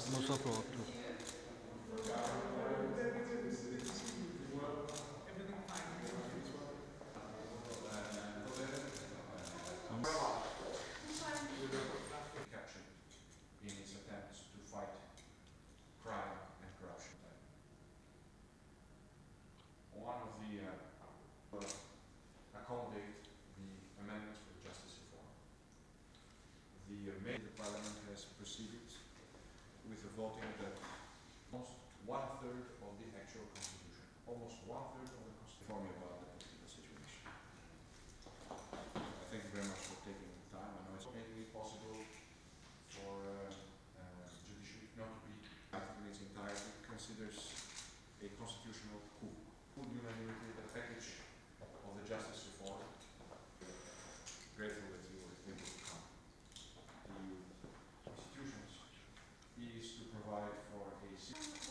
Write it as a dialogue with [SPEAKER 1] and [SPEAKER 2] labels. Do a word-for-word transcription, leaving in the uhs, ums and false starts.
[SPEAKER 1] Mustafa Aktu.
[SPEAKER 2] Captured in its attempts to fight crime and corruption. One of the uh, accommodate the amendments for justice reform. The uh, main the Parliament has proceeded with a voting that almost one third of the actual constitution, almost one third of the constitution, inform you about the political situation. I thank you very much for taking the time. I know it's making it possible for uh, uh, judiciary not to be, I think in its entirety, considers a constitutional coup. Full unanimity, the package of the justice reform. Grateful that you were able to come. The institutions is to provide for a